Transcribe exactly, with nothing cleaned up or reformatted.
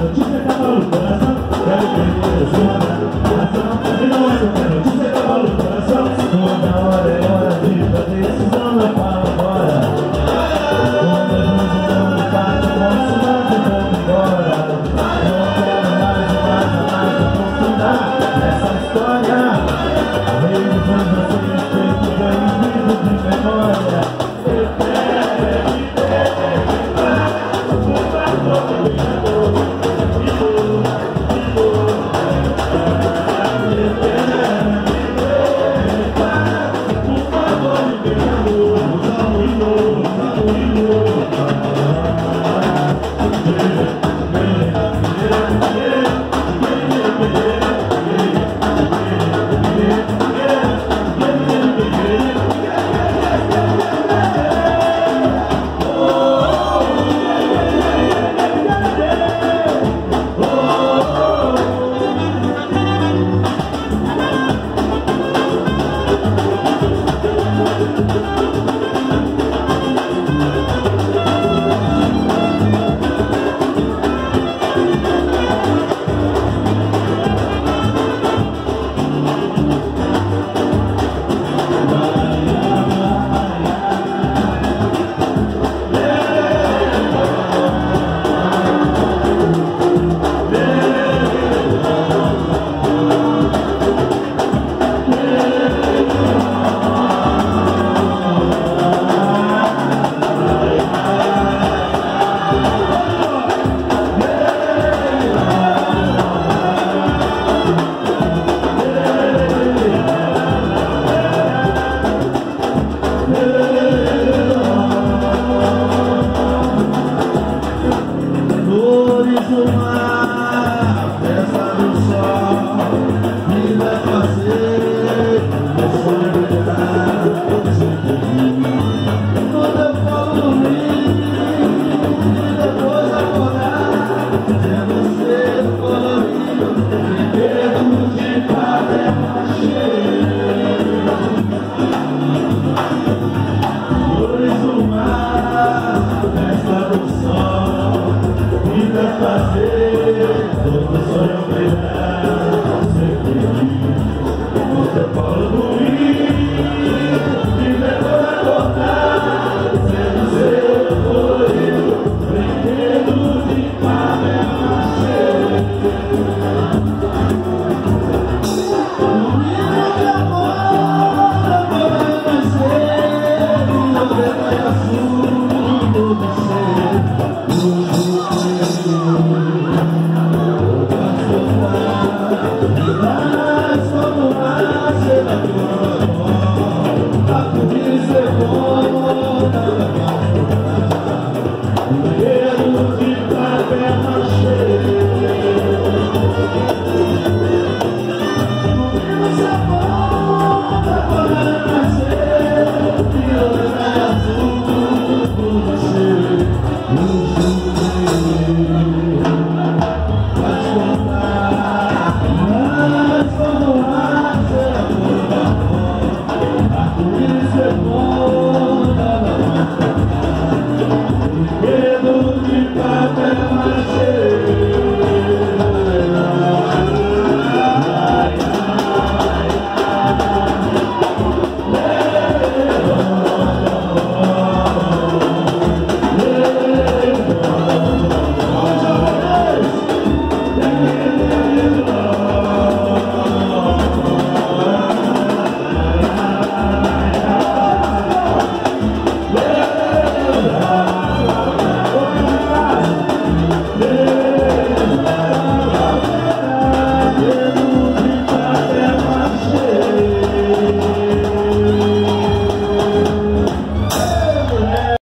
notícia acaba no coração. Quero perder a sua razão. E não é qualquer notícia acaba no coração. Toda hora é hora de fazer decisão, não fala agora. Quando eu não me faço, posso dar tentando embora. Não quero mais e mais a mais aprofundar essa história. Reivindicando a ser respeito, ganho vivo de memória. Fazer todo sonho brilhar.